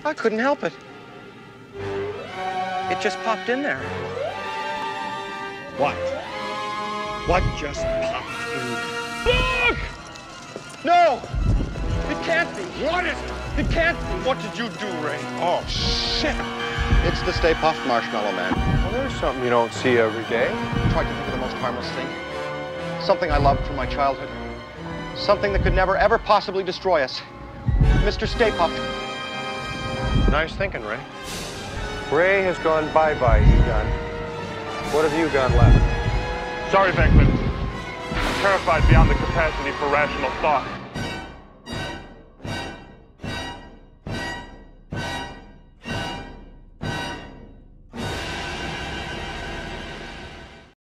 I couldn't help it. It just popped in there. What? What just popped in there? Look! No! It can't be. What is it? It can't be. What did you do, Ray? Oh, shit. It's the Stay Puft Marshmallow Man. Well, there's something you don't see every day. I tried to think of the most harmless thing. Something I loved from my childhood. Something that could never, ever possibly destroy us. Mr. Stay Puft. Nice thinking, Ray. Ray has gone bye-bye, Egon. What have you got left? Sorry, Venkman. I'm terrified beyond the capacity for rational thought.